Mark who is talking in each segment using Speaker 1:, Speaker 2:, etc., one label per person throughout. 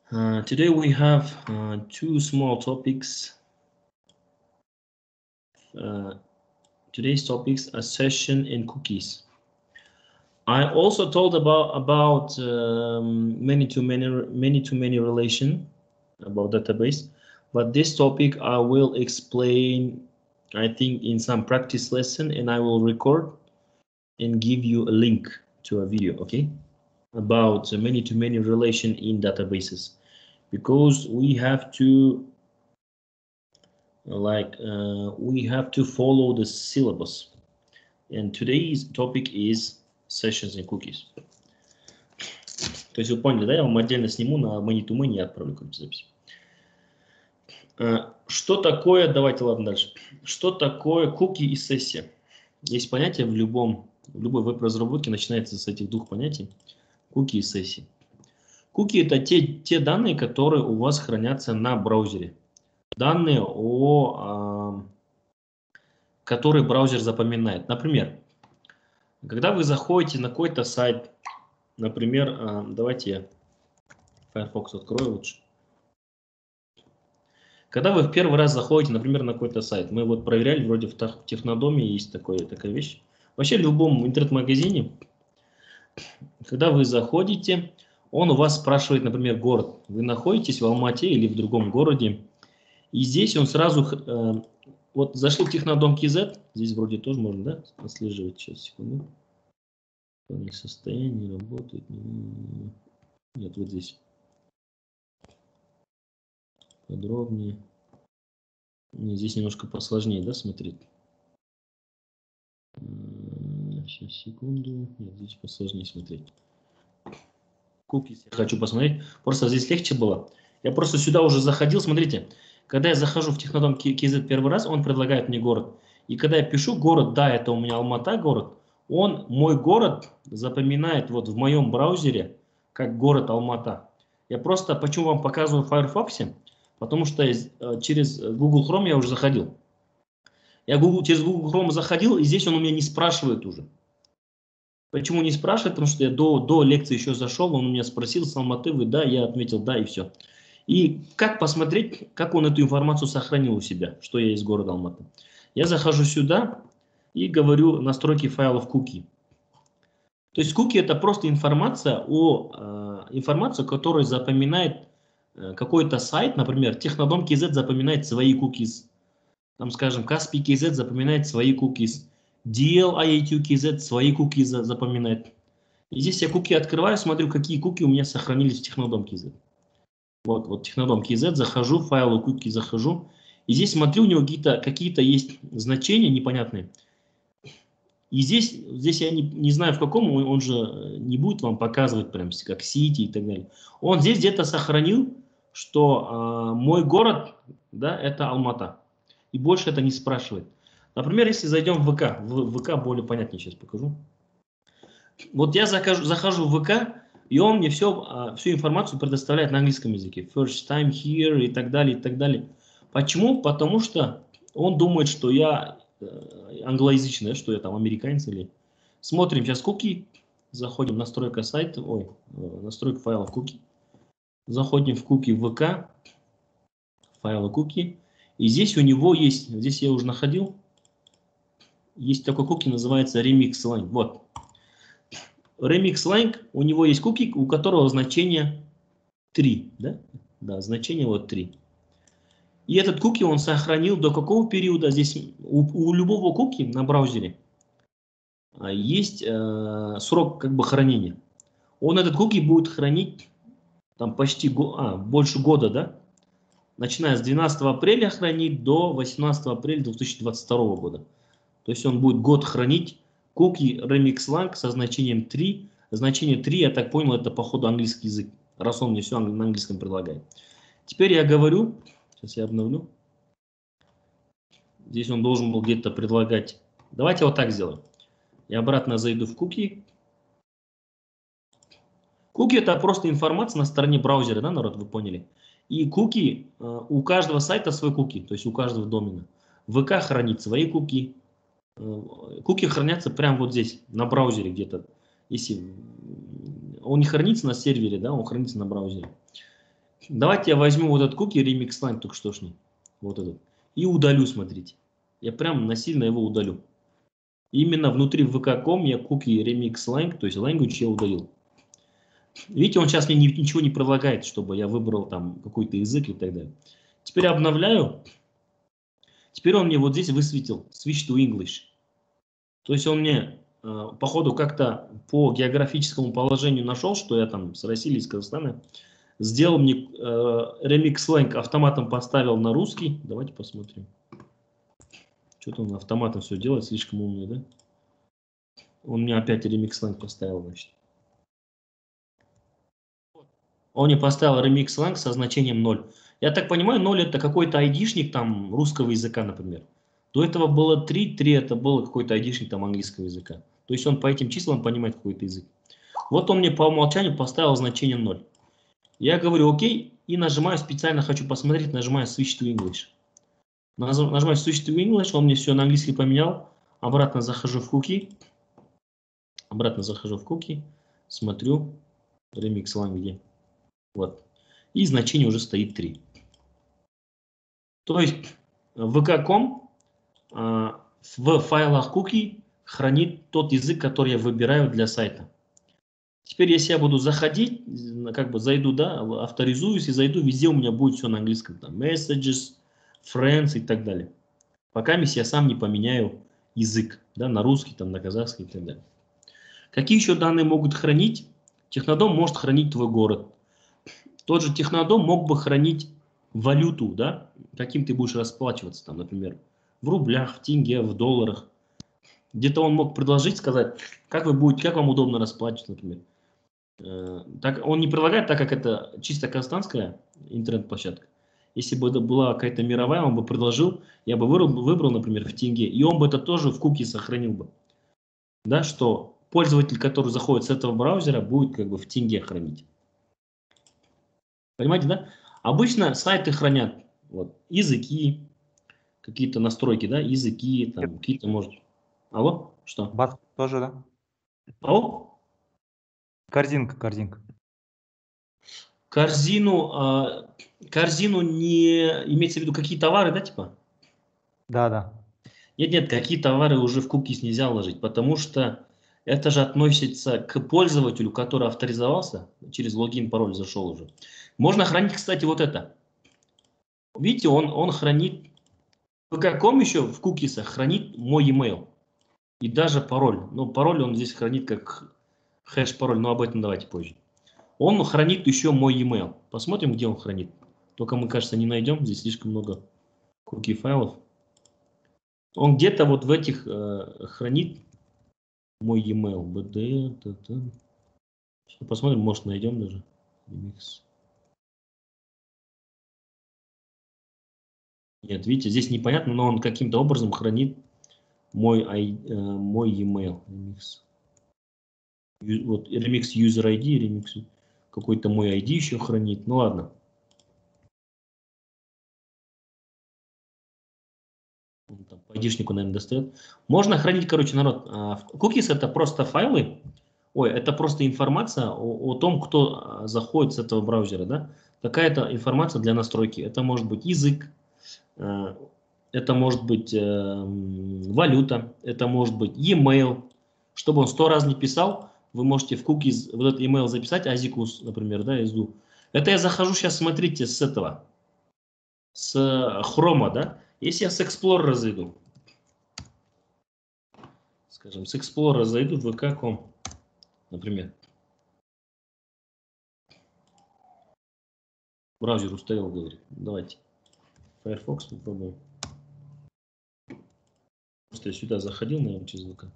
Speaker 1: Today we have two small topics. Today's topics are session and cookies. I also told about many-to-many relation about database, but this topic I will explain, I think, in some practice lesson, and I will record and give you a link to a video, okay, about many-to-many relation in databases, because we have to we have to follow the syllabus, and today's topic is sessions and cookies. То есть вы поняли, да? Я вам отдельно сниму на many-to-many и отправлю как запись. Что такое, давайте, ладно, дальше. Что такое куки и сессия? Есть понятие в любой веб-разработке, начинается с этих двух понятий. Куки и сессии. Куки — это те данные, которые у вас хранятся на браузере. Данные, которые браузер запоминает. Например, когда вы заходите на какой-то сайт, например, давайте я Firefox открою лучше. Когда вы в первый раз заходите, например, на какой-то сайт, мы вот проверяли, вроде в Технодоме есть такая вещь. Вообще в любом интернет-магазине, когда вы заходите, он у вас спрашивает, например, город. Вы находитесь в Алмате или в другом городе, и здесь он сразу, вот зашли в Технодом KZ, здесь вроде тоже можно, да, отслеживать, сейчас, секунду. Состояние не работает, нет, вот здесь. Подробнее. Здесь немножко посложнее, да, смотреть. Сейчас, секунду. Нет, здесь посложнее смотреть. Cookies я хочу посмотреть. Просто здесь легче было. Я просто сюда уже заходил, смотрите. Когда я захожу в Технодом KZ первый раз, он предлагает мне город. И когда я пишу город, да, это у меня Алмата город, он мой город запоминает вот в моем браузере как город Алмата. Я просто, почему вам показываю в Firefox? Потому что через Google Chrome я уже заходил. Я через Google Chrome заходил, и здесь он у меня не спрашивает уже. Почему не спрашивает? Потому что я до лекции еще зашел, он у меня спросил, с Алматы вы, да, я отметил, да, и все. И как посмотреть, как он эту информацию сохранил у себя, что я из города Алматы. Я захожу сюда и говорю настройки файлов cookie. То есть cookie — это просто информация, которая запоминает какой-то сайт, например, Технодом KZ запоминает свои cookies, там, скажем, Каспий KZ запоминает свои cookies, DL-IATU KZ свои cookies запоминает. И здесь я cookie открываю, смотрю, какие cookie у меня сохранились в Технодом KZ. Вот Технодом KZ, захожу, файлы cookie захожу, и здесь смотрю, у него какие-то есть значения непонятные. И здесь я не знаю в каком, он же не будет вам показывать прям как City и так далее. Он здесь где-то сохранил, что мой город, да, это Алмата. И больше это не спрашивает. Например, если зайдем в ВК, в ВК более понятнее сейчас покажу. Вот я захожу в ВК, и он мне всю информацию предоставляет на английском языке. First time here и так далее, и так далее. Почему? Потому что он думает, что я англоязычный, что я там американец или... Смотрим сейчас куки, заходим в настройка сайта, настройка файла куки. Заходим в куки ВК, файлы куки, и здесь у него есть, здесь я уже находил, есть такой куки, называется Remix Lang. Вот. Remix Lang, у него есть куки, у которого значение 3, да? Да, значение вот 3. И этот куки он сохранил до какого периода? Здесь у любого куки на браузере есть срок как бы хранения. Он этот куки будет хранить там почти больше года, да? Начиная с 12 апреля хранить до 18 апреля 2022 года. То есть он будет год хранить куки Remix Lang со значением 3. Значение 3, я так понял, это походу английский язык, раз он мне все на английском предлагает. Теперь я говорю, сейчас я обновлю. Здесь он должен был где-то предлагать. Давайте вот так сделаем. Я обратно зайду в куки. Куки — это просто информация на стороне браузера, да, народ, вы поняли? И куки, у каждого сайта свой куки, то есть у каждого домена. ВК хранит свои куки. Куки хранятся прямо вот здесь, на браузере где-то. Если он не хранится на сервере, да, он хранится на браузере. Давайте я возьму вот этот куки Remix Slang только штошный. Вот этот. И удалю, смотрите. Я прям насильно его удалю. Именно внутри vk.com я куки Remix Slang, то есть language я удалил. Видите, он сейчас мне ничего не предлагает, чтобы я выбрал там какой-то язык и так далее. Теперь обновляю. Теперь он мне вот здесь высветил Switch to English. То есть он мне, походу, как-то по географическому положению нашел, что я там с России или из Казахстана. Сделал мне Remix Slang, автоматом поставил на русский. Давайте посмотрим. Что-то он автоматом все делает, слишком умный, да? Он мне опять Remix Slang поставил, значит. Он мне поставил Remix Slang со значением 0. Я так понимаю, 0 это какой-то айдишник там русского языка, например. До этого было 3, 3 это было какой-то айдишник там английского языка. То есть он по этим числам понимает какой-то язык. Вот он мне по умолчанию поставил значение 0. Я говорю окей и нажимаю, специально хочу посмотреть, нажимаю Switch to English. Нажимаю Switch to English, он мне все на английский поменял. Обратно захожу в куки. Смотрю, Remix Slang где. Вот. И значение уже стоит 3. То есть vk.com в файлах куки хранит тот язык, который я выбираю для сайта. Теперь, если я буду заходить, как бы зайду, да, авторизуюсь и зайду, везде у меня будет все на английском. Там messages, friends и так далее. Пока я сам не поменяю язык, да, на русский, там, на казахский и так далее. Какие еще данные могут хранить? Технодом может хранить твой город. Тот же Технодом мог бы хранить валюту, да, каким ты будешь расплачиваться, там, например, в рублях, в тенге, в долларах. Где-то он мог предложить, сказать, как вам удобно расплачиваться, например. Так, он не предлагает, так как это чисто казахстанская интернет-площадка. Если бы это была какая-то мировая, он бы предложил, я бы выбрал, например, в тенге, и он бы это тоже в куки сохранил бы. Да, что пользователь, который заходит с этого браузера, будет как бы в тенге хранить. Понимаете, да? Обычно сайты хранят вот, языки, какие-то настройки, да, языки, там, какие-то, может... Алло? Что?
Speaker 2: Бат тоже, да?
Speaker 1: Алло?
Speaker 2: Корзинка.
Speaker 1: Корзину не имеется в виду какие товары, да, типа?
Speaker 2: Да.
Speaker 1: Нет, какие товары уже в кукис нельзя вложить, потому что это же относится к пользователю, который авторизовался, через логин, пароль зашел уже. Можно хранить, кстати, вот это. Видите, он хранит, в каком еще в кукисах хранит мой email и даже пароль. Но пароль он здесь хранит как хэш-пароль, но об этом давайте позже. Он хранит еще мой email. Посмотрим, где он хранит. Только мы, кажется, не найдем. Здесь слишком много куки файлов. Он где-то вот в этих хранит мой email. BD. Сейчас посмотрим, может найдем даже. Remix. Нет, видите, здесь непонятно, но он каким-то образом хранит мой email. Remix. Вот Remix User ID, Remix какой-то мой ID еще хранит. Ну ладно. Он там по ID-шнику, наверное, достает. Можно хранить, короче, народ. Cookies это просто файлы. Ой, это просто информация о том, кто заходит с этого браузера, да? Какая-то информация для настройки. Это может быть язык, это может быть валюта, это может быть e-mail. Чтобы он 100 раз не писал, вы можете в cookies вот этот email записать, азикус, например, да, изду. Это я захожу сейчас, смотрите, с этого, с Chrome, да. Если я с Explorer зайду, скажем, с Explorer зайду в vk.com, например. Браузер устарел, говорит. Давайте. Firefox попробуем. Просто я сюда заходил, наверное, через ВК.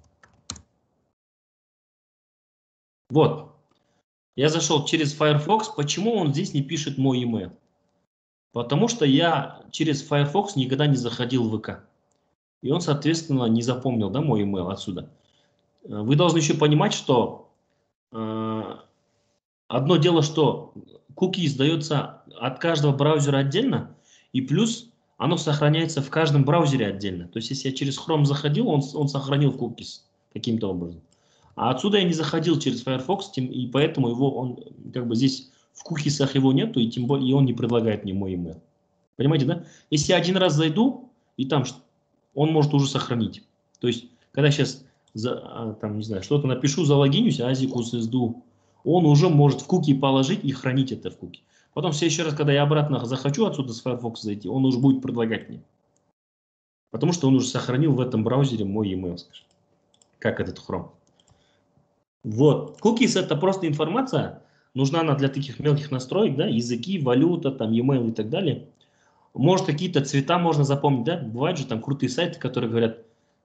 Speaker 1: Вот. Я зашел через Firefox. Почему он здесь не пишет мой email? Потому что я через Firefox никогда не заходил в ВК. И он, соответственно, не запомнил, да, мой email отсюда. Вы должны еще понимать, что одно дело, что куки издается от каждого браузера отдельно, и плюс оно сохраняется в каждом браузере отдельно. То есть, если я через Chrome заходил, он сохранил cookies каким-то образом. А отсюда я не заходил через Firefox, и поэтому он как бы здесь в кукисах его нету, и тем более и он не предлагает мне мой email. Понимаете, да? Если я один раз зайду, и там он может уже сохранить. То есть, когда сейчас там, не знаю, что-то напишу, залогинюсь, Азикус СДУ, он уже может в куки положить и хранить это в куки. Потом в следующий раз, когда я обратно захочу отсюда с Firefox зайти, он уже будет предлагать мне. Потому что он уже сохранил в этом браузере мой email, скажем. Как этот Chrome. Вот. Cookies это просто информация. Нужна она для таких мелких настроек, да, языки, валюта, там, e-mail и так далее. Может, какие-то цвета можно запомнить, да? Бывают же там крутые сайты, которые говорят,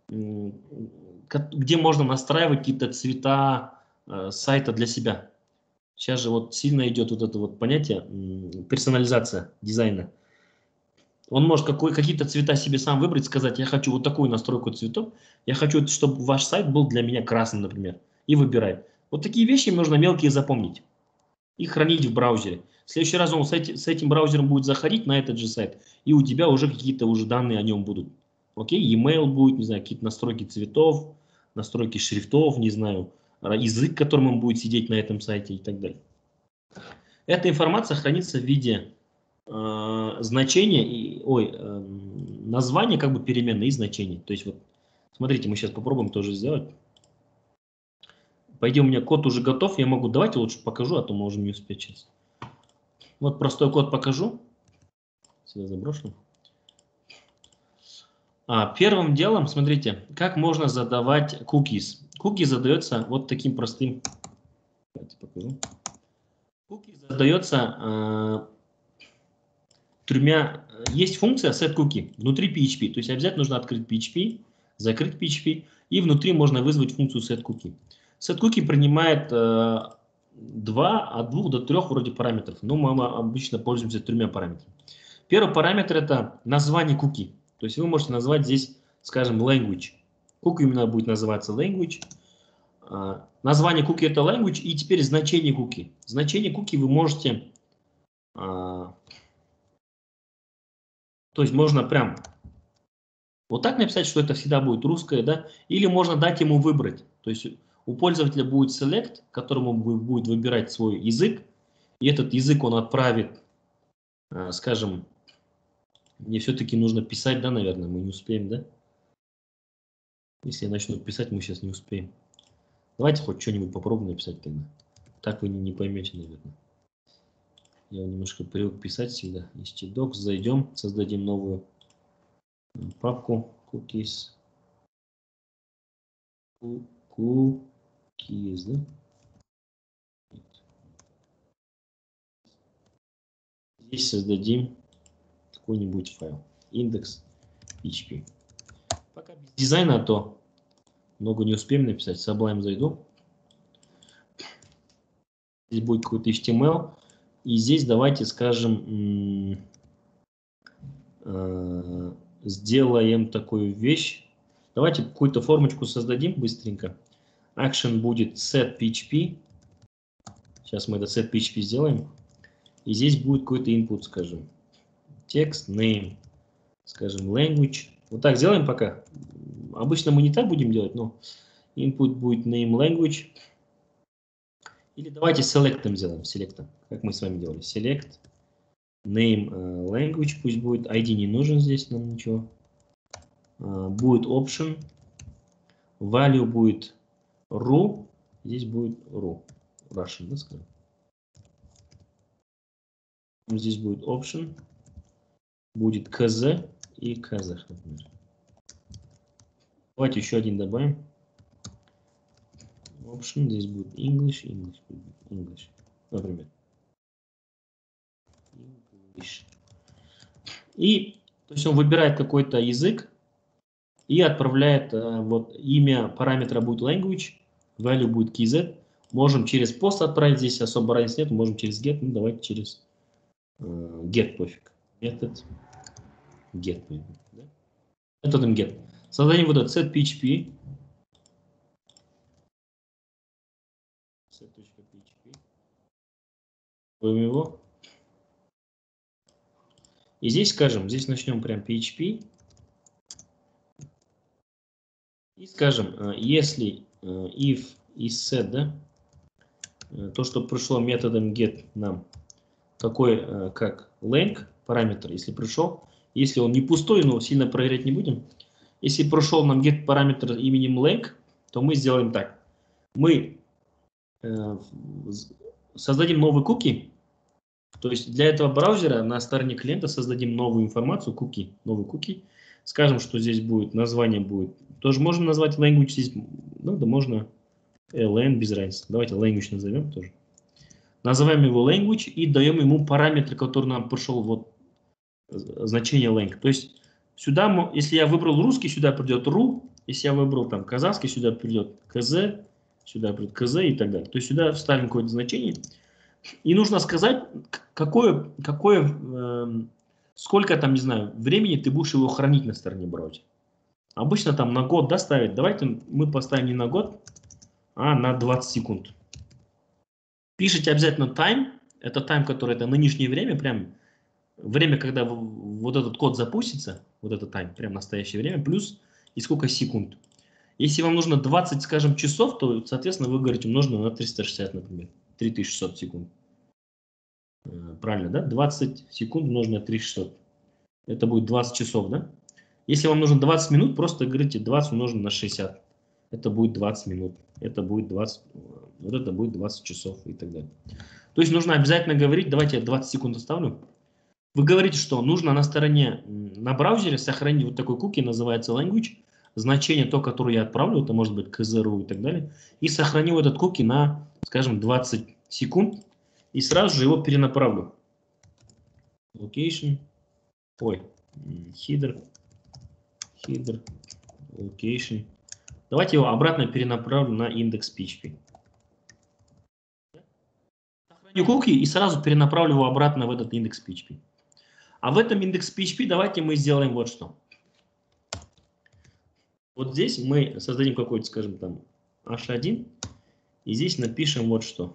Speaker 1: где можно настраивать какие-то цвета сайта для себя. Сейчас же вот сильно идет вот это вот понятие персонализация дизайна. Он может какие-то цвета себе сам выбрать, сказать, я хочу вот такую настройку цветов, я хочу, чтобы ваш сайт был для меня красным, например, и выбирает. Вот такие вещи нужно мелкие запомнить и хранить в браузере. В следующий раз он с этим браузером будет заходить на этот же сайт, и у тебя уже какие-то уже данные о нем будут. Окей, e-mail будет, не знаю, какие-то настройки цветов, настройки шрифтов, не знаю, язык, которым он будет сидеть на этом сайте и так далее. Эта информация хранится в виде значения, названия как бы переменной и значения. То есть вот, смотрите, мы сейчас попробуем тоже сделать. По идее, у меня код уже готов, я могу, давайте лучше покажу, а то мы можем не успеть сейчас. Вот простой код покажу. Сюда заброшу. Первым делом, смотрите, как можно задавать cookies. Cookie задается вот таким простым. Давайте покажу. Cookie задается тремя. Есть функция setCookie внутри PHP. То есть обязательно нужно открыть PHP, закрыть PHP, и внутри можно вызвать функцию setCookie. SetCookie принимает от 2 до 3 вроде параметров, но мы обычно пользуемся 3 параметрами. Первый параметр это название куки. То есть вы можете назвать здесь, скажем, language. Куки именно будет называться language. Название куки это language, и теперь значение куки. Значение куки вы можете, то есть можно прям вот так написать, что это всегда будет русское, да, или можно дать ему выбрать. То есть у пользователя будет select, которому будет выбирать свой язык, и этот язык он отправит, скажем, мне все-таки нужно писать, да, наверное, мы не успеем, да? Если я начну писать, мы сейчас не успеем. Давайте хоть что-нибудь попробуем написать тогда. Так вы не поймете, наверное. Я немножко привык писать всегда. htdocs, зайдем, создадим новую папку cookies. Cookies, да? Здесь создадим какой-нибудь файл. Index.php. Пока без дизайна, то много не успеем написать. Sublime зайду. Здесь будет какой-то HTML. И здесь давайте, скажем, сделаем такую вещь. Давайте какую-то формочку создадим быстренько. Action будет setPHP. Сейчас мы это setPHP сделаем. И здесь будет какой-то input, скажем. Текст, name, скажем, language. Вот так сделаем пока. Обычно мы не так будем делать, но input будет name language. Или давайте select'ом сделаем, select'ом, как мы с вами делали. Select, name language, пусть будет, ID не нужен здесь нам ничего. Будет option, value будет ru, здесь будет ru, Russian, да, скажем. Здесь будет option, будет kz и kazakh, например. Давайте еще один добавим. Option, здесь будет English, English, например. English. И, то есть он выбирает какой-то язык и отправляет, вот имя параметра будет language, value будет kz. Можем через post отправить, здесь особо разницы нет, можем через get, ну давайте через get пофиг. Метод get. Да? Методом get. Создадим вот этот setPHP. Set.php. Его. И здесь скажем, здесь начнем прям PHP. И скажем, если if is set, да, то, что пришло методом get нам, такой как length параметр, если пришел, если он не пустой, но сильно проверять не будем. Если пришел нам get параметр именем length, то мы сделаем так. Мы создадим новый куки, то есть для этого браузера на стороне клиента создадим новую информацию, куки, новый куки. Скажем, что здесь будет, название будет. Тоже можно назвать language здесь, ну да можно len, без разницы. Давайте language назовем тоже. Называем его language и даем ему параметр, который нам пришел, вот значение length. То есть сюда, если я выбрал русский, сюда придет ru, если я выбрал там казахский, сюда придет kz, сюда придет kz и так далее. То есть сюда вставим какое-то значение. И нужно сказать, сколько там, не знаю, времени ты будешь его хранить на стороне браузера. Обычно там на год, да, ставить. Давайте мы поставим не на год, а на 20 секунд. Пишите обязательно time. Это time, который это нынешнее время, прям время, когда вот этот код запустится, вот это time, прям настоящее время, плюс и сколько секунд. Если вам нужно 20, скажем, часов, то, соответственно, вы говорите, умножено на 360, например, 3600 секунд. Правильно, да? 20 секунд умножено на 3600. Это будет 20 часов, да? Если вам нужно 20 минут, просто говорите 20 умножено на 60. Это будет 20 минут. Это будет 20, вот это будет 20 часов и так далее. То есть нужно обязательно говорить, давайте я 20 секунд оставлю. Вы говорите, что нужно на стороне, на браузере сохранить вот такой куки, называется language, значение то, которое я отправлю, это может быть kz.ru и так далее, и сохраню этот куки на, скажем, 20 секунд, и сразу же его перенаправлю. Location, header, location. Давайте его обратно перенаправлю на индекс PHP. Сохраню куки и сразу перенаправлю его обратно в этот индекс PHP. А в этом индекс PHP давайте мы сделаем вот что. Вот здесь мы создадим какой-то, скажем, там h1, и здесь напишем вот что.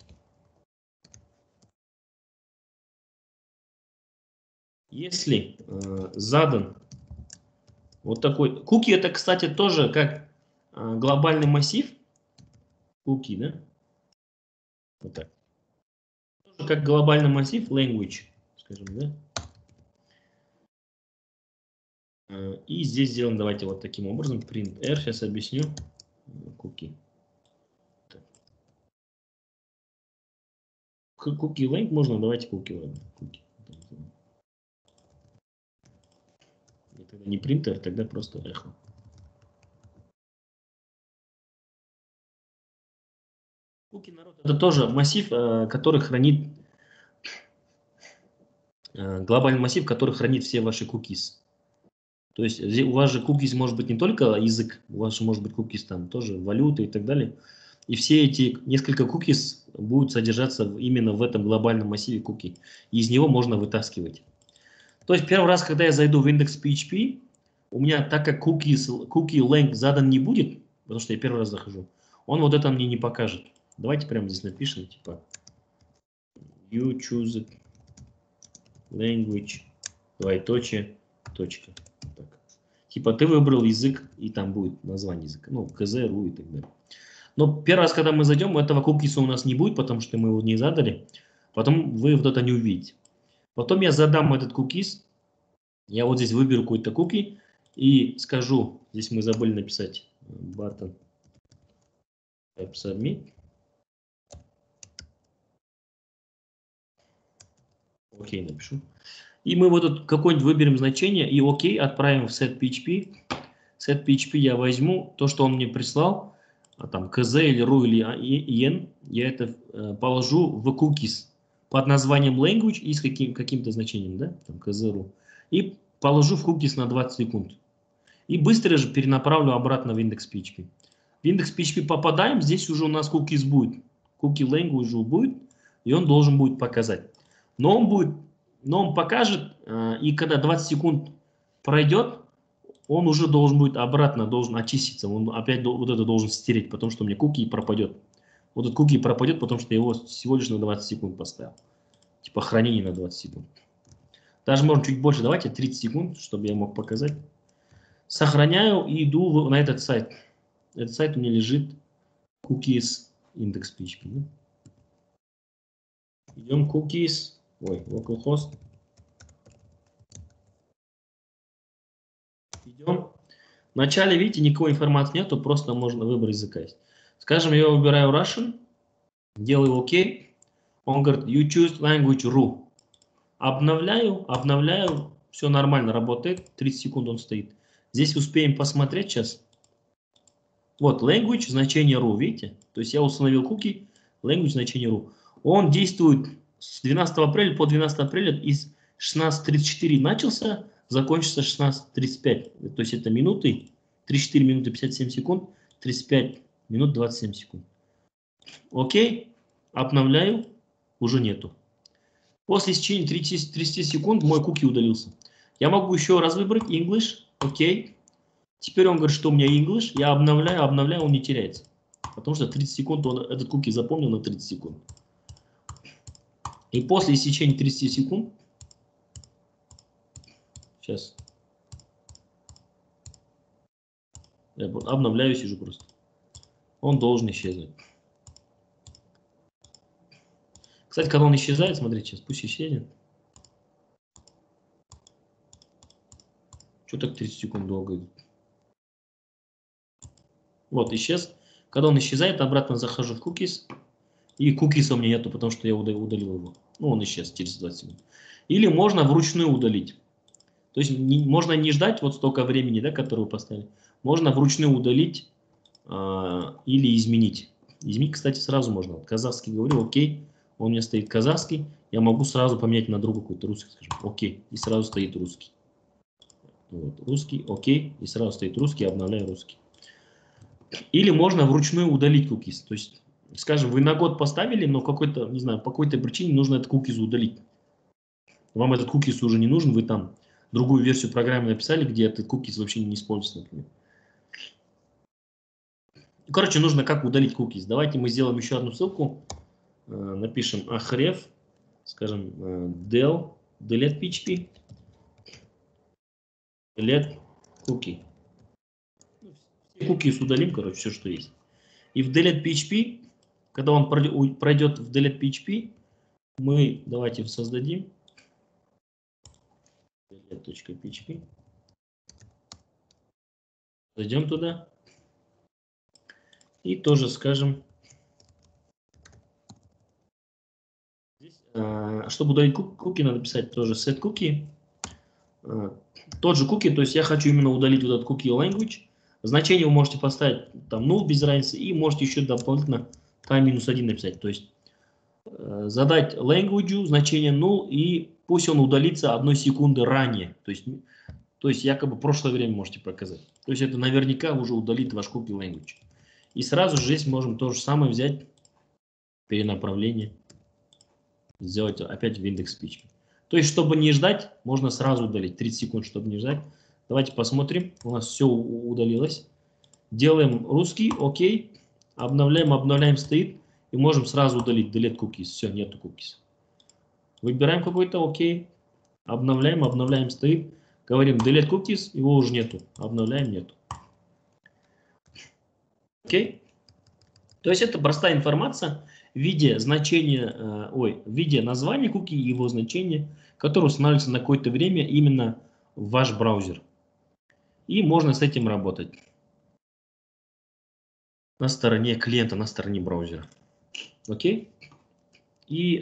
Speaker 1: Если задан вот такой... Куки это, кстати, тоже как глобальный массив. Куки, да? Вот так. Тоже как глобальный массив language, скажем, да? И здесь сделаем, давайте вот таким образом, print r, сейчас объясню, куки. Куки length можно, давайте куки ладно. Тогда не принтер, тогда просто эхо. Куки народ это тоже массив, который хранит, глобальный массив, который хранит все ваши cookies. То есть у вас же cookies может быть не только язык, у вас же может быть cookies там тоже валюты и так далее. И все эти несколько cookies будут содержаться именно в этом глобальном массиве cookie. И из него можно вытаскивать. То есть первый раз, когда я зайду в индекс PHP, у меня, так как cookie length задан не будет, потому что я первый раз захожу, он вот это мне не покажет. Давайте прямо здесь напишем, типа you choose language, двоеточие, точка. Так. Типа ты выбрал язык, и там будет название языка, ну, kz, ru и так далее. Но первый раз, когда мы зайдем, этого кукиса у нас не будет, потому что мы его не задали. Потом вы вот это не увидите. Потом я задам этот кукис. Я вот здесь выберу какой-то куки и скажу, здесь мы забыли написать button type submit. Окей, напишу. И мы вот тут какой-нибудь выберем значение и окей, отправим в setPHP. SetPHP я возьму то, что он мне прислал, там kz или ru или en, я это положу в cookies под названием language и с каким-то значением, да, там kz, ru, и положу в cookies на 20 секунд. И быстро же перенаправлю обратно в индекс PHP. В индекс PHP попадаем, здесь уже у нас cookies будет, cookie language будет, и он должен будет показать. Но он покажет, и когда 20 секунд пройдет, он уже должен будет обратно, должен очиститься, он опять вот это должен стереть, потому что у меня куки пропадет. Вот этот куки пропадет, потому что я его всего лишь на 20 секунд поставил. Типа хранение на 20 секунд. Даже можно чуть больше, давайте 30 секунд, чтобы я мог показать. Сохраняю и иду на этот сайт. Этот сайт у меня лежит cookies index.php. Да? Идем cookies. Ой, localhost. Идем. В начале, видите, никакой информации нету, просто можно выбор языка есть. Скажем, я выбираю Russian, делаю ОК. Он говорит, you choose language ru. Обновляю, все нормально работает, 30 секунд он стоит. Здесь успеем посмотреть сейчас. Вот, language, значение ru, видите? То есть я установил куки, language, значение ru. Он действует с 12 апреля по 12 апреля из 16:34 начался, закончится 16:35. То есть это минуты, 34 минуты 57 секунд, 35 минут 27 секунд. Окей, обновляю, уже нету. После истечения 30 секунд мой куки удалился. Я могу еще раз выбрать English, окей. Теперь он говорит, что у меня English, я обновляю, он не теряется. Потому что 30 секунд он этот куки запомнил на 30 секунд. И после истечения 30 секунд, сейчас, я обновляю, сижу просто. Он должен исчезнуть. Кстати, когда он исчезает, смотрите, сейчас пусть исчезнет. Что так 30 секунд долго идет? Вот, исчез. Когда он исчезает, обратно захожу в cookies. И cookies у меня нету, потому что я удалил его. Ну, он исчез через 20 секунд. Или можно вручную удалить. То есть можно не ждать вот столько времени, да, которое вы поставили. Можно вручную удалить или изменить. Изменить, кстати, сразу можно. Вот казахский говорю, окей, он у меня стоит казахский. Я могу сразу поменять на другой какой-то русский, скажем, окей, и сразу стоит русский. Вот, русский, окей, и сразу стоит русский, обновляю русский. Или можно вручную удалить cookies. То есть, скажем, вы на год поставили, но какой-то, не знаю, по какой-то причине нужно этот cookies удалить. Вам этот cookies уже не нужен, вы там другую версию программы написали, где этот cookies вообще не используется, например. Короче, нужно как удалить cookies. Давайте мы сделаем еще одну ссылку. Напишем ahref, скажем, delete php, delete cookie. Все cookies удалим, короче, все, что есть. И в delete php, когда он пройдет в delete php, мы давайте создадим delete.php. Зайдем туда. И тоже скажем, здесь, чтобы удалить куки, надо писать тоже set cookie. Тот же cookie, то есть я хочу именно удалить вот этот cookie language. Значение вы можете поставить там null без разницы, и можете еще дополнительно time-1 написать. То есть задать language значение null, и пусть он удалится 1 секунды ранее. То есть якобы прошлое время можете показать. То есть это наверняка уже удалит ваш cookie language. И сразу же здесь можем то же самое взять, перенаправление, сделать опять в индекс php. То есть, чтобы не ждать, можно сразу удалить. 30 секунд, чтобы не ждать. Давайте посмотрим. У нас все удалилось. Делаем русский, окей. Обновляем, стоит. И можем сразу удалить delete cookies. Все, нету cookies. Выбираем какой-то, окей. Обновляем, стоит. Говорим delete cookies, его уже нету. Обновляем, нету. Окей. То есть это простая информация в виде значения, в виде названия куки и его значения, которое устанавливается на какое-то время именно в ваш браузер. И можно с этим работать на стороне клиента, на стороне браузера. Окей? И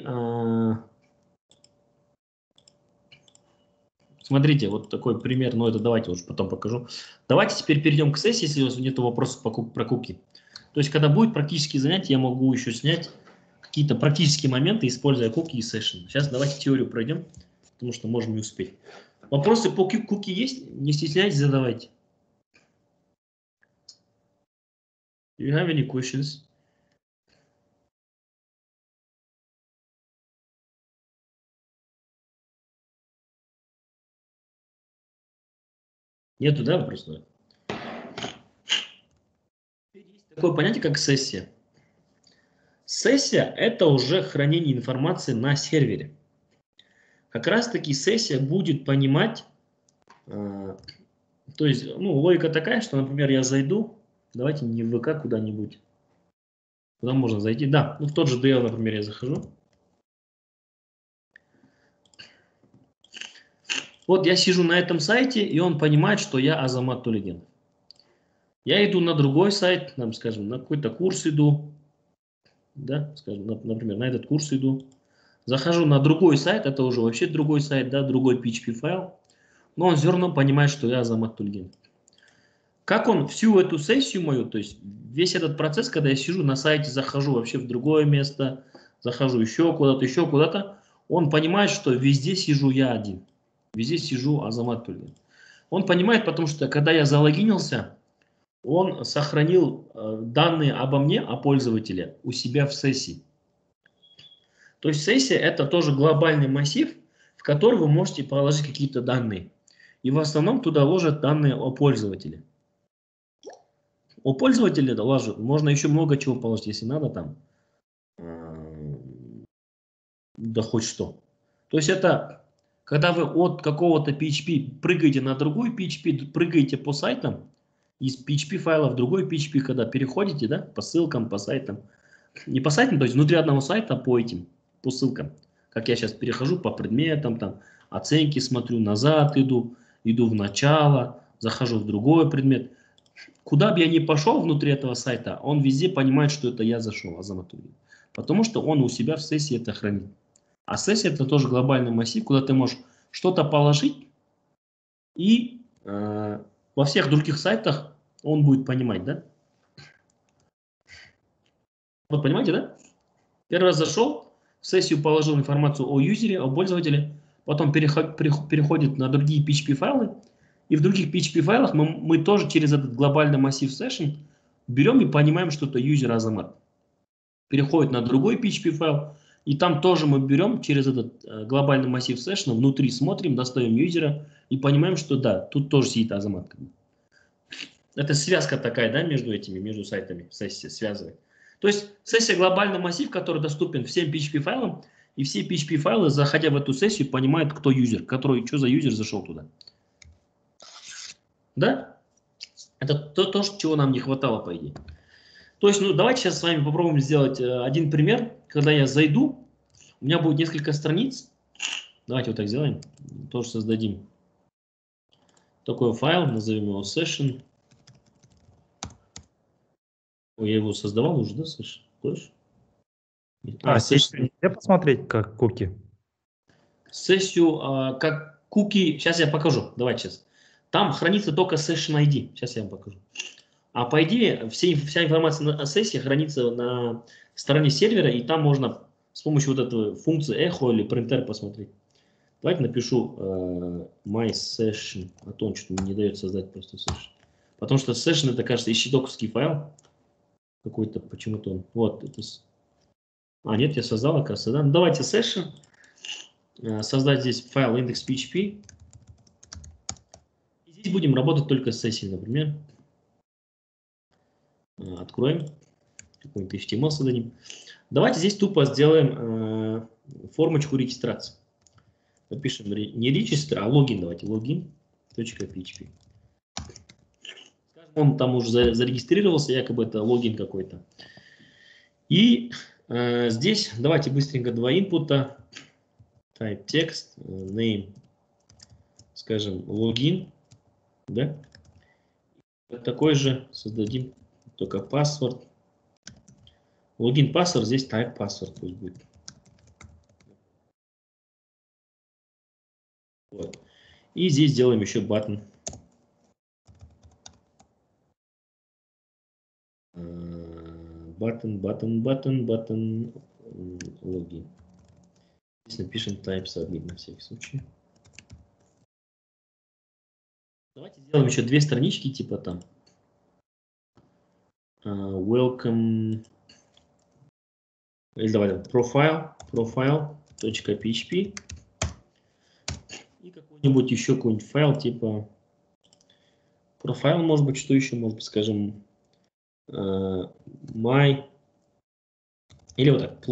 Speaker 1: смотрите, вот такой пример, но это давайте уже потом покажу. Давайте теперь перейдем к сессии, если у вас нет вопросов про куки. То есть, когда будет практические занятия, я могу еще снять какие-то практические моменты, используя куки и сессион. Сейчас давайте теорию пройдем, потому что можем не успеть. Вопросы по куки есть? Не стесняйтесь, задавайте. Do you have any questions? Нету, да, вопросов? Есть такое понятие, как сессия. Сессия – это уже хранение информации на сервере. Как раз-таки сессия будет понимать, то есть, логика такая, что, например, я зайду, давайте не в ВК куда-нибудь, куда можно зайти, да, в тот же DL, например, я захожу, Вот я сижу на этом сайте, и он понимает, что я Азамат Тулигенов. Я иду на другой сайт, там, скажем, на какой-то курс иду, да, скажем, например, на этот курс иду. Захожу на другой сайт, это уже вообще другой сайт, да, другой PHP файл, но он все равно понимает, что я Азамат Тулигенов. Как он всю эту сессию мою, то есть весь этот процесс, когда я сижу на сайте, захожу вообще в другое место, захожу еще куда-то, он понимает, что везде сижу я один, везде сижу Азамат Тулигенов. Он понимает, потому что когда я залогинился, он сохранил данные обо мне, о пользователе, у себя в сессии. То есть сессия это тоже глобальный массив, в который вы можете положить какие-то данные. И в основном туда ложат данные о пользователе. О пользователе ложат, можно еще много чего положить, если надо там, да хоть что. То есть это, когда вы от какого-то PHP прыгаете на другой PHP, прыгаете по сайтам, из PHP файла в другой PHP, когда переходите, да, по ссылкам, по сайтам, не по сайтам, то есть внутри одного сайта, а по этим, по ссылкам. Как я сейчас перехожу по предметам, там, оценки смотрю, назад иду в начало, захожу в другой предмет. Куда бы я ни пошел внутри этого сайта, он везде понимает, что это я зашел, Азамат Тулигенов. Потому что он у себя в сессии это хранит. А сессия это тоже глобальный массив, куда ты можешь что-то положить, и во всех других сайтах он будет понимать, да? Вот понимаете, да? Первый раз зашел, в сессию положил информацию о юзере, о пользователе, потом переходит на другие PHP файлы, и в других PHP файлах мы тоже через этот глобальный массив session берем и понимаем, что это юзер Азамат. Переходит на другой PHP файл, и там тоже мы берем через этот глобальный массив session, внутри смотрим, достаем юзера и понимаем, что да, тут тоже сидит Азамат. Это связка такая, да, между сайтами, сессия связывает. То есть сессия глобальный массив, который доступен всем PHP файлам, и все PHP файлы, заходя в эту сессию, понимают, кто юзер, что за юзер зашел туда. Да? Это то, чего нам не хватало, по идее. То есть, ну, давайте сейчас с вами попробуем сделать один пример. Когда я зайду, у меня будет несколько страниц. Давайте вот так сделаем. Тоже создадим такой файл, назовем его session. Ой, я его создавал уже, да, session?
Speaker 2: Session. Где посмотреть, как куки?
Speaker 1: Сессию, как куки, сейчас я покажу. Давайте сейчас. Там хранится только session ID. Сейчас я вам покажу. А по идее, вся информация о сессии хранится на стороне сервера, и там можно с помощью вот этой функции echo или printer посмотреть. Давайте напишу my session, а то он что-то не дает создать просто session. Потому что session это, кажется, ищедоковский файл. Какой-то, почему-то он, вот, это... А, нет, я создал, оказывается, да. Ну, давайте session, создать здесь файл index.php. И здесь будем работать только с сессией, например. Откроем, какой-нибудь HTML создадим. Давайте здесь тупо сделаем формочку регистрации. Напишем не регистр, а логин. Давайте login.php. Он там уже зарегистрировался, якобы это логин какой-то. И здесь давайте быстренько два инпута. Type text, name, скажем, логин. Да? Такой же создадим, только password. Логин, password, здесь type password пусть будет. Вот. И здесь сделаем еще button. Button, логин. Здесь напишем type submit на всякий случай. Давайте сделаем еще две странички, типа там welcome, или давай profile.php и какой-нибудь еще какой-нибудь файл типа profile, может быть, что еще, может быть, скажем my, или вот так,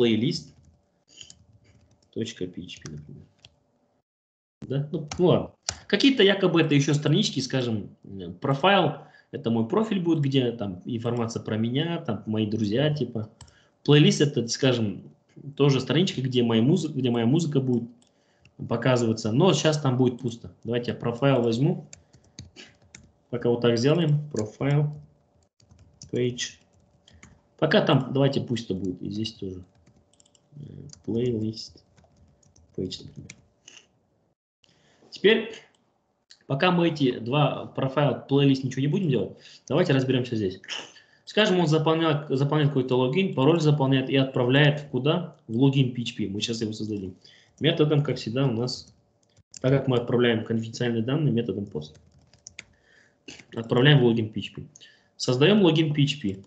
Speaker 1: playlist.php, например. Да? Ну, ладно. Какие-то якобы это еще странички, скажем, профайл, это мой профиль будет, где там информация про меня, там мои друзья, типа. Плейлист это, скажем, тоже страничка, где моя музыка будет. показываться, но сейчас там будет пусто. Давайте я профайл возьму. Пока вот так сделаем. Профайл. Page. Пока там, давайте пусть это будет. И здесь тоже. Playlist. Page, например. Теперь, пока мы эти два профайла, плейлист ничего не будем делать, давайте разберемся здесь. Скажем, он заполняет какой-то логин, пароль заполняет и отправляет куда? В логин PHP. Мы сейчас его создадим. Методом, как всегда, у нас, так как мы отправляем конфиденциальные данные, методом post. Отправляем в логин PHP. Создаем логин PHP.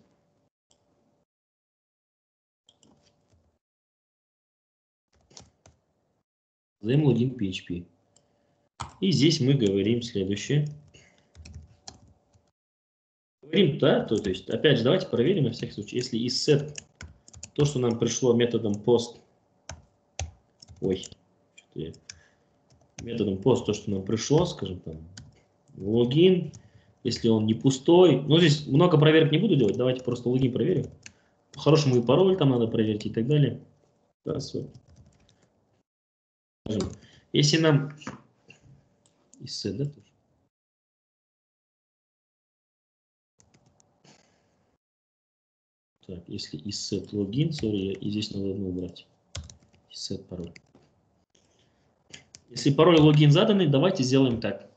Speaker 1: Создаем логин PHP. И здесь мы говорим следующее. Говорим, да, то есть, опять же, давайте проверим на всякий случай. Если из set то, что нам пришло методом post, методом post, то, что нам пришло, скажем там, логин, если он не пустой, ну здесь много проверок не буду делать, давайте просто логин проверим. По-хорошему и пароль там надо проверить и так далее. Если нам из set, да, так, если из set логин, и здесь надо одно убрать. Из set пароль. Если пароль логин заданный, давайте сделаем так.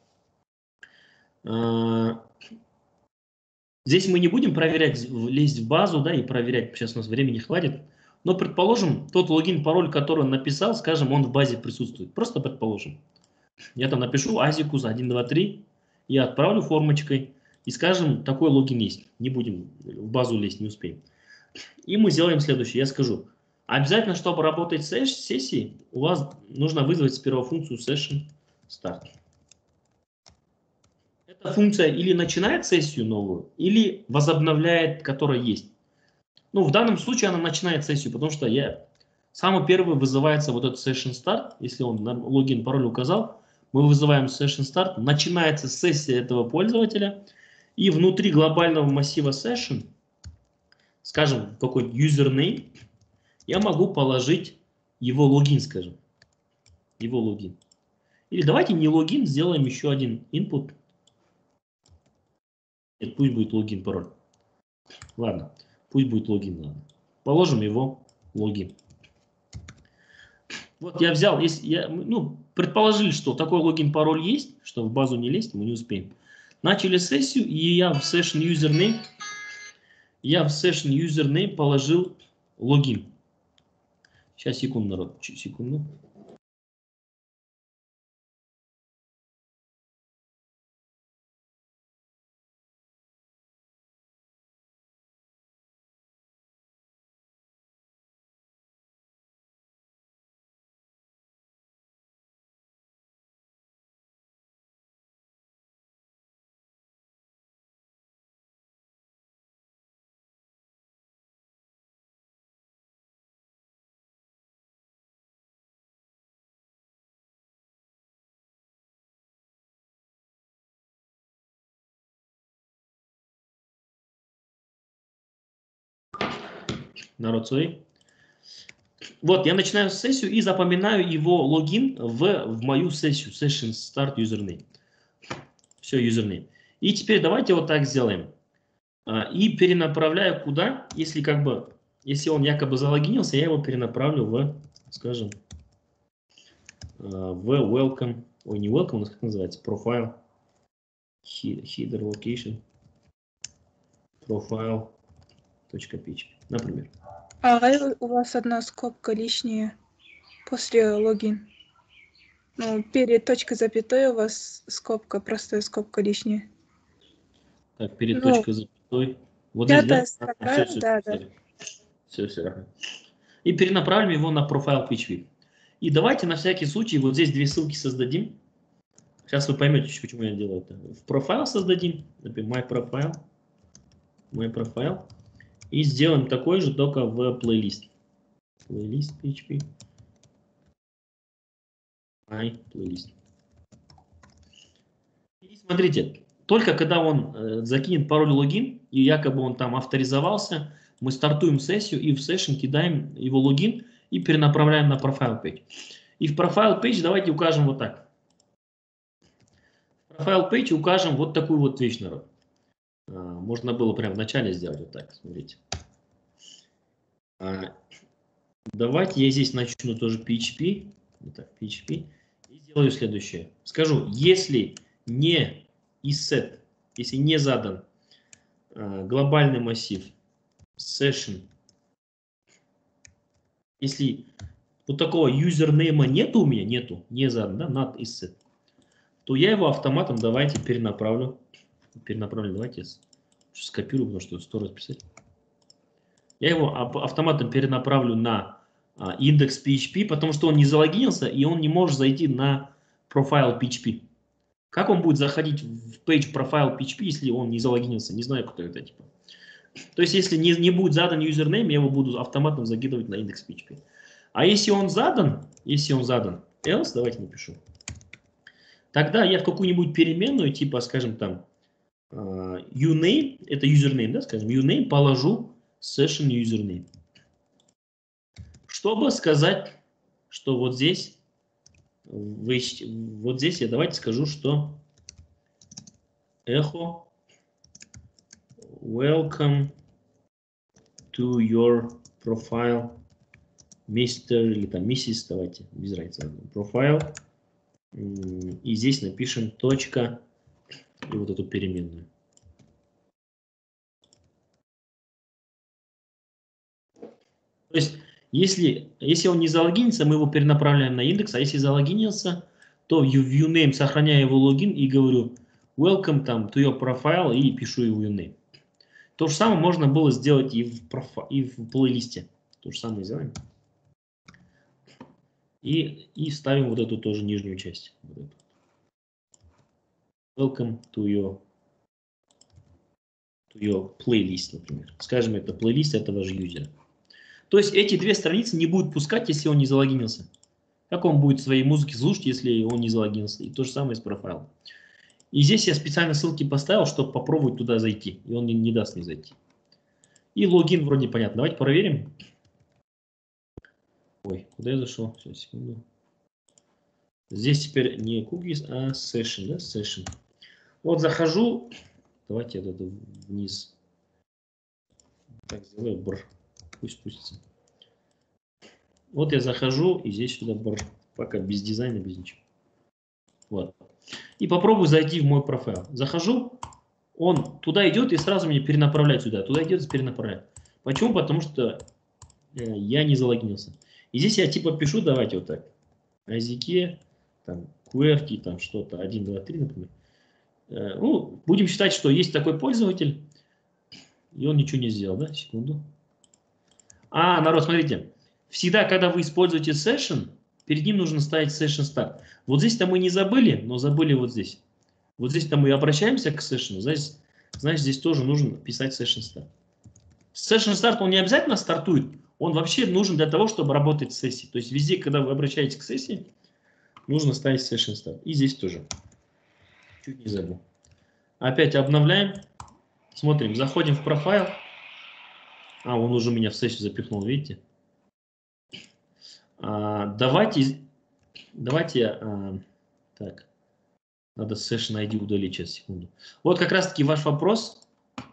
Speaker 1: Здесь мы не будем проверять, лезть в базу, да, и проверять, сейчас у нас времени хватит. Но предположим, тот логин, пароль, который он написал, скажем, он в базе присутствует. Просто предположим. Я там напишу Азикус 123, я отправлю формочкой, и скажем, такой логин есть. Не будем в базу лезть, не успеем. И мы сделаем следующее. Я скажу, обязательно, чтобы работать с сессией, у вас нужно вызвать сперва функцию session start. Эта функция или начинает сессию новую, или возобновляет, которая есть. Ну, в данном случае она начинает сессию, потому что самый первый вызывается вот этот session start, если он логин, пароль указал, мы вызываем session start, начинается сессия этого пользователя, и внутри глобального массива session, скажем, какой-то username, я могу положить его логин, скажем, его логин. Или давайте не логин, сделаем еще один input. Нет, пусть будет логин, пароль. Ладно, пусть будет логин, ладно. Положим его логин. Вот я взял, предположили, что такой логин, пароль есть, что в базу не лезть, мы не успеем. Начали сессию, и я в session username, положил логин. Сейчас, секунду, народ, секунду. Народ, sorry. Вот, я начинаю сессию и запоминаю его логин в мою сессию, session start username. Все, username. И теперь давайте вот так сделаем. И перенаправляю куда, если он якобы залогинился, я его перенаправлю в, скажем, в welcome, ой, не welcome, у нас как называется, profile, header location, profile.php, например.
Speaker 3: А у вас одна скобка лишняя после логин. Ну, перед точкой запятой у вас скобка, простая скобка лишняя.
Speaker 1: Так, перед точкой запятой. Вот
Speaker 3: пятая
Speaker 1: здесь, да?
Speaker 3: строка,
Speaker 1: Все. И перенаправим его на profile.php. И давайте на всякий случай вот здесь две ссылки создадим. Сейчас вы поймете, почему я делаю это. В профайл создадим, например, my profile. И сделаем такой же, только в плейлист. Плейлист PHP. My playlist. И смотрите, только когда он закинет пароль логин, и якобы он там авторизовался, мы стартуем сессию и в session кидаем его логин и перенаправляем на profile page. И в Profile Page давайте укажем вот так. В Profile Page укажем вот такую вот вещь, народ. Можно было прямо в начале сделать вот так, смотрите. Давайте я здесь начну тоже PHP. Вот так, PHP. И сделаю следующее. Скажу, если не isSet, если не задан глобальный массив session, если вот такого юзернейма нету у меня, не задан, да, not isSet, то я его автоматом давайте перенаправлю. Давайте я скопирую, потому что 100 раз писать. Я его автоматом перенаправлю на индекс PHP, потому что он не залогинился, и он не может зайти на profile PHP. Как он будет заходить в page profile PHP, если он не залогинился? Не знаю, кто это. Типа. То есть, если не будет задан юзернейм, я его буду автоматом закидывать на индекс PHP. А если он задан, else, давайте напишу, тогда я в какую-нибудь переменную, типа, скажем, там, uname, это юзернейм, да, скажем, uname положу session username. Чтобы сказать, что вот здесь, я давайте скажу, что echo welcome to your profile Mr. или там Mrs. Давайте, без разницы, profile. И здесь напишем точка и вот эту переменную. То есть, если он не залогинится, мы его перенаправляем на индекс, а если залогинился, то в viewName сохраняю его логин и говорю welcome там, to your profile и пишу его viewName. То же самое можно было сделать и в плейлисте. То же самое сделаем. И ставим вот эту тоже нижнюю часть. Вот эту. Welcome to your playlist, например. Скажем, это плейлист этого же юзера. То есть эти две страницы не будут пускать, если он не залогинился. Как он будет своей музыки слушать, если он не залогинился? И то же самое с профайлом. И здесь я специально ссылки поставил, чтобы попробовать туда зайти. И он не даст мне зайти. И логин вроде понятно. Давайте проверим. Ой, куда я зашел? Сейчас, секунду. Здесь теперь не cookies, а session. Да? Session. Вот захожу. Давайте я это вниз. Так сделаю. Бр. Пусть спустится. Вот я захожу, и здесь сюда бр. Пока без дизайна, без ничего. Вот. И попробую зайти в мой профайл. Захожу, он туда идет и сразу меня перенаправляет сюда. Туда идет и перенаправляет. Почему? Потому что я не залогинился. И здесь я типа пишу, давайте вот так. На языке, там, QWERTY, там что-то, 1, 2, 3, например. Ну, будем считать, что есть такой пользователь, и он ничего не сделал, да? Секунду. Народ, смотрите. Всегда, когда вы используете session, перед ним нужно ставить session start. Вот здесь-то мы не забыли, но забыли вот здесь. Вот здесь-то мы обращаемся к session, значит, здесь тоже нужно писать session start. Session start, он не обязательно стартует, он вообще нужен для того, чтобы работать с сессией. То есть везде, когда вы обращаетесь к сессии, нужно ставить session start. И здесь тоже. Чуть не забыл. Опять обновляем. Смотрим, заходим в профайл. Он уже меня в сессию запихнул, видите? Давайте, так, надо session ID удалить, сейчас, секунду. Вот как раз-таки ваш вопрос.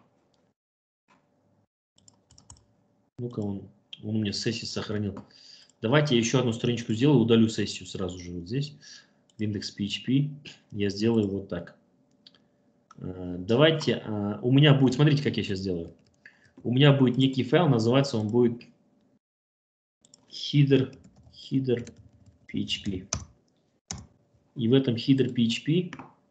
Speaker 1: Ну-ка, он у меня сессии сохранил. Давайте я еще одну страничку сделаю, удалю сессию сразу же вот здесь. В индекс PHP я сделаю вот так. Давайте, у меня будет, смотрите, как я сейчас делаю. У меня будет некий файл, называться он будет header PHP. И в этом header PHP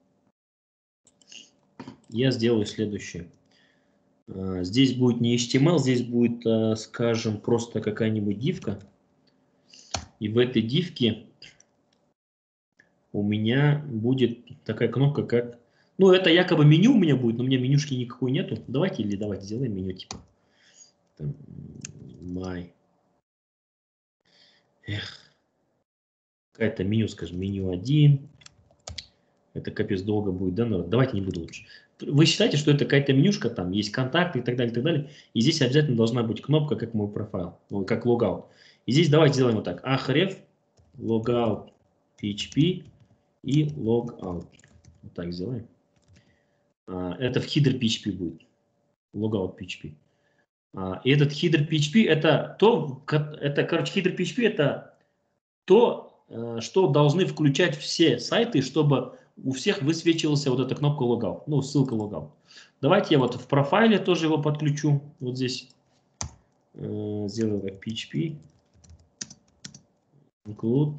Speaker 1: я сделаю следующее. Здесь будет не HTML, здесь будет, скажем, просто какая-нибудь дивка. И в этой дивке у меня будет такая кнопка, как... Ну, это якобы меню у меня будет, но у меня менюшки никакой нету. Давайте сделаем меню типа. Какое-то меню, скажем, меню 1. Это капец долго будет, да, народ? Давайте не буду лучше. Вы считаете, что это какая-то менюшка, там есть контакты и так далее, и так далее. И здесь обязательно должна быть кнопка, как мой профайл, как логаут. И здесь давайте сделаем вот так. Ahref logout PHP и logout. Вот так сделаем. Это в header PHP будет. Logout PHP. И этот header PHP это короче, header PHP это то, что должны включать все сайты, чтобы у всех высвечивался вот эта кнопка logout, ну, ссылка logout. Давайте я вот в профайле тоже его подключу. Вот здесь сделаю как PHP include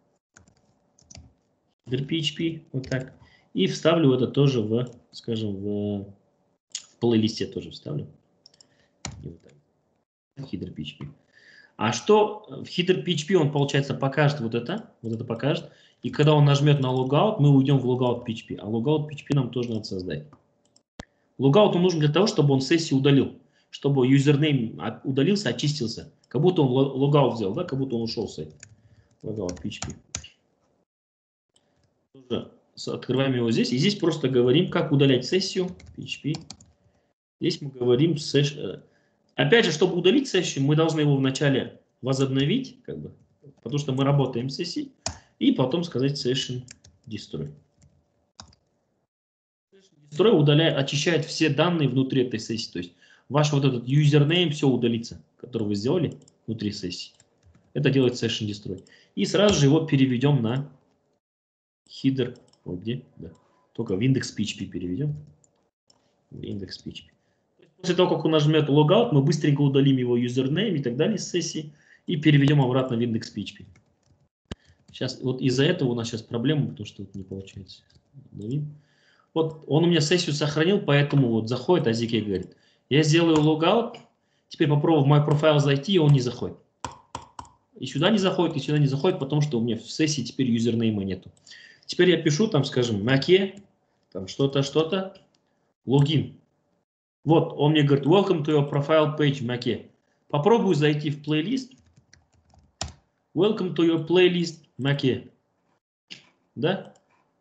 Speaker 1: header PHP, вот так. И вставлю это тоже в, скажем, в плейлисте тоже вставлю. И вот так. Header PHP. А что в header PHP он, получается, покажет вот это покажет. И когда он нажмет на logout, мы уйдем в logout PHP. А logout PHP нам тоже надо создать. Logout он нужен для того, чтобы он сессию удалил. Чтобы юзернейм удалился, очистился. Как будто он logout сделал, да? Как будто он ушел с сайта. Logout PHP. Тоже открываем его здесь. И здесь просто говорим, как удалять сессию PHP. Здесь мы говорим опять же, чтобы удалить сессию, мы должны его вначале возобновить, как бы, потому что мы работаем с сессией, и потом сказать session destroy. Session destroy удаляет, очищает все данные внутри этой сессии. То есть ваш вот этот юзернейм все удалится, который вы сделали внутри сессии. Это делает session destroy. И сразу же его переведем на header. Вот где? Да. Только в индекс PHP переведем. В индекс PHP. После того, как он нажмет logout, мы быстренько удалим его юзернейм и так далее с сессии и переведем обратно в индекс PHP. Сейчас, вот из-за этого у нас сейчас проблема, потому что вот не получается. Вот он у меня сессию сохранил, поэтому вот заходит, а ZK говорит, я сделаю logout, теперь попробую в мой профайл зайти, и он не заходит. И сюда не заходит, и сюда не заходит, потому что у меня в сессии теперь юзернейма нету. Теперь я пишу там, скажем, mac, там что-то, логин. Вот, он мне говорит, welcome to your profile page в Mac. Попробую зайти в плейлист. Welcome to your playlist в Mac. Да?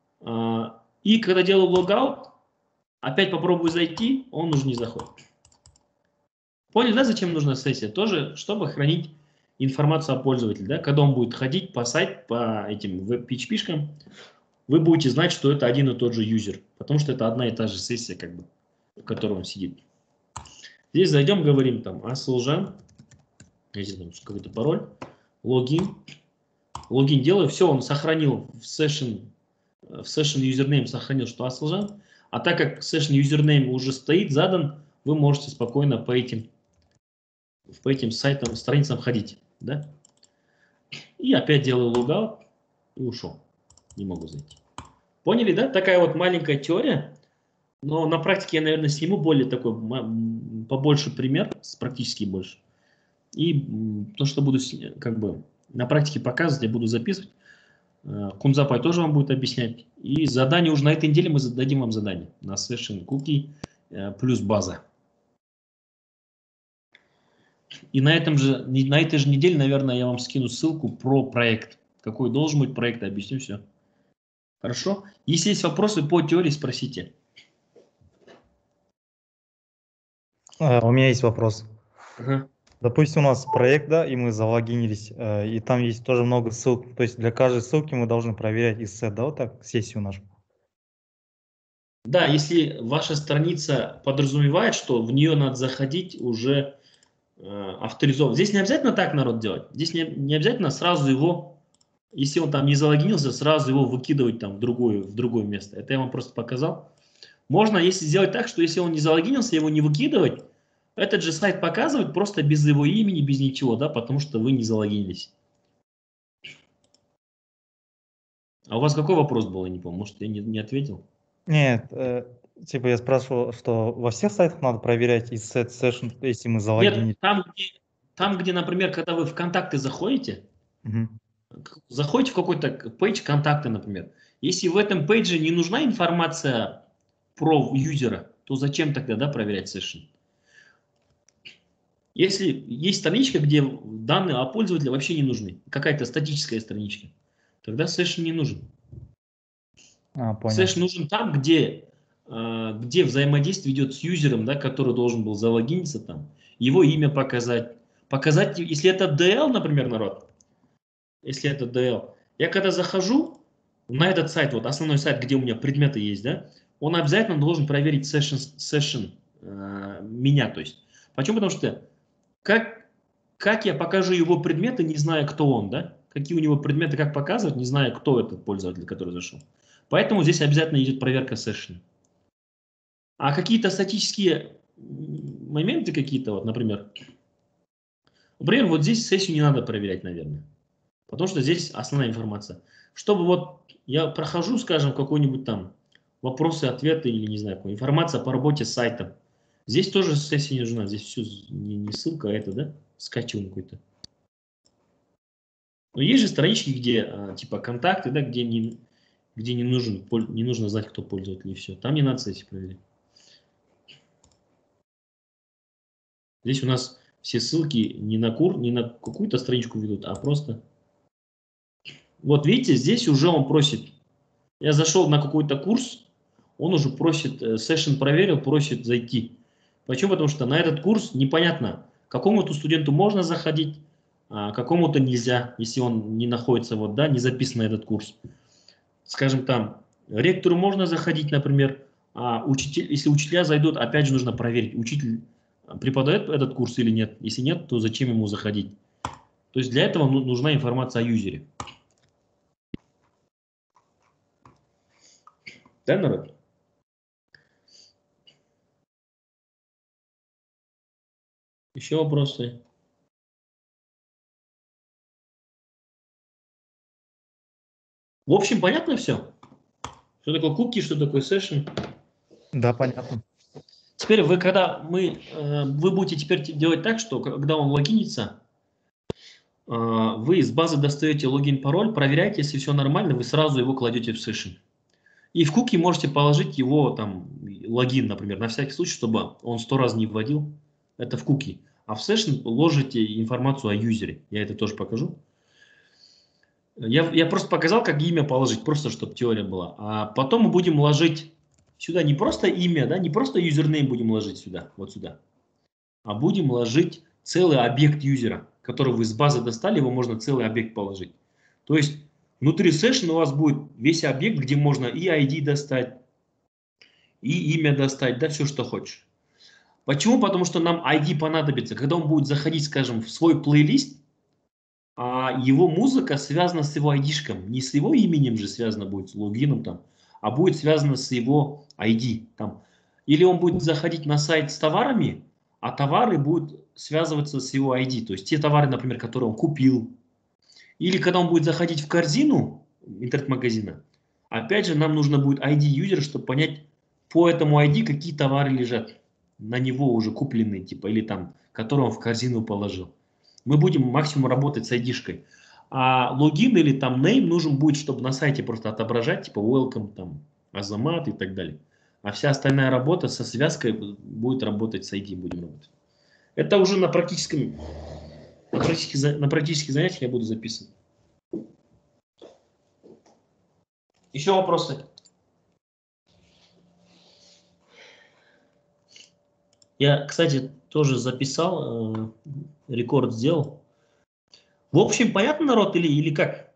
Speaker 1: И когда делаю logout, опять попробую зайти, он уже не заходит. Поняли, да, зачем нужна сессия? Тоже, чтобы хранить информацию о пользователе. Да? Когда он будет ходить по сайту, по этим веб-PHP-шкам, вы будете знать, что это один и тот же юзер. Потому что это одна и та же сессия, как бы, в которой он сидит. Здесь зайдем, говорим там Асылжан, какой-то пароль, логин. Логин делаю, все, он сохранил в session username сохранил, что Асылжан. А так как session username уже стоит, задан, вы можете спокойно по этим сайтам, страницам ходить. Да? И опять делаю логаут и ушел. Не могу зайти. Поняли, да? Такая вот маленькая теория. Но на практике я, наверное, сниму более такой, побольше пример, практически больше. И то, что буду как бы на практике показывать, я буду записывать. Кунзапай тоже вам будет объяснять. И задание уже на этой неделе мы дадим вам задание на Session Cookie плюс база. И на этой же неделе, наверное, я вам скину ссылку про проект. Какой должен быть проект, объясню все. Хорошо? Если есть вопросы по теории, спросите.
Speaker 2: У меня есть вопрос.
Speaker 1: Ага.
Speaker 2: Допустим, у нас проект, да, и мы залогинились, и там есть тоже много ссылок. То есть для каждой ссылки мы должны проверять из сет, да, вот так, сессию нашу.
Speaker 1: Да, если ваша страница подразумевает, что в нее надо заходить уже авторизован. Здесь не обязательно так, народ, делать. Здесь не обязательно сразу его, если он там не залогинился, сразу его выкидывать там в другое место. Это я вам просто показал. Можно, если сделать так, что если он не залогинился, его не выкидывать, этот же сайт показывать просто без его имени, без ничего, да, потому что вы не залогинились. А у вас какой вопрос был, я не помню, может, я не ответил?
Speaker 2: Нет, типа я спрашивал, что во всех сайтах надо проверять из set session, если мы залогинились.
Speaker 1: Нет, там, где, например, когда вы в контакты заходите, заходите в какой-то пейдж контакты, например. Если в этом пейдже не нужна информация про юзера, то зачем тогда, да, проверять session? Если есть страничка, где данные о пользователе вообще не нужны, какая-то статическая страничка, тогда session не нужен. Session нужен там, где взаимодействие идет с юзером, да, который должен был залогиниться там, его имя показать. Если это DL, например, народ, если это DL. Я когда захожу на этот сайт, вот основной сайт, где у меня предметы есть, да, он обязательно должен проверить session меня, то есть. Почему? Потому что как я покажу его предметы, не зная, кто он, да? Какие у него предметы, как показывать, не зная, кто этот пользователь, который зашел. Поэтому здесь обязательно идет проверка session. А какие-то статические моменты какие-то, вот, например, вот здесь сессию не надо проверять, наверное. Потому что здесь основная информация. Чтобы вот я прохожу, скажем, какой-нибудь там вопросы, ответы или, не знаю, какую информация по работе с сайтом. Здесь тоже сессия не нужна. Здесь все не ссылка, а это, да, скачивание какой-то. Но есть же странички, где типа контакты, да, где не нужно знать, кто пользователь, и все. Там не надо сессии проверять. Здесь у нас все ссылки не на какую-то страничку ведут, а просто... Вот видите, здесь уже он просит... Я зашел на какой-то курс, он уже просит, session проверил, просит зайти. Почему? Потому что на этот курс непонятно, какому-то студенту можно заходить, а какому-то нельзя, если он не находится, вот, да, не записан на этот курс. Скажем там, ректору можно заходить, например, а если учителя зайдут, опять же нужно проверить, учитель преподает этот курс или нет. Если нет, то зачем ему заходить? То есть для этого нужна информация о юзере. Да, народ? Еще вопросы? В общем, понятно все? Что такое куки, что такое session?
Speaker 2: Да, понятно.
Speaker 1: Теперь вы будете теперь делать так, что когда он логинится, вы из базы достаете логин-пароль, проверяете, если все нормально, вы сразу его кладете в session. И в куки можете положить его там логин, например, на всякий случай, чтобы он 100 раз не вводил. Это в куки. А в session ложите информацию о юзере. Я это тоже покажу. Я просто показал, как имя положить, просто чтобы теория была. А потом мы будем ложить сюда не просто имя, да, не просто юзернейм будем ложить сюда, вот сюда, а будем ложить целый объект юзера, который вы из базы достали, его можно целый объект положить. То есть внутри session у вас будет весь объект, где можно и ID достать, и имя достать, да, все, что хочешь. Почему? Потому что нам ID понадобится, когда он будет заходить, скажем, в свой плейлист, а его музыка связана с его ID-шком, не с его именем же связана будет, с логином там, а будет связана с его ID. Там. Или он будет заходить на сайт с товарами, а товары будут связываться с его ID. То есть те товары, например, которые он купил. Или когда он будет заходить в корзину интернет-магазина, опять же, нам нужно будет ID юзера, чтобы понять по этому ID, какие товары лежат на него уже купленные, типа, или там, которые он в корзину положил. Мы будем максимум работать с ID-шкой. А логин или там name нужен будет, чтобы на сайте просто отображать, типа welcome, там, Азамат и так далее. А вся остальная работа со связкой будет работать с ID, будем работать. Это уже на практических занятиях я буду записывать. Еще вопросы? Я, кстати, тоже записал, рекорд сделал. В общем, понятно, народ, или как?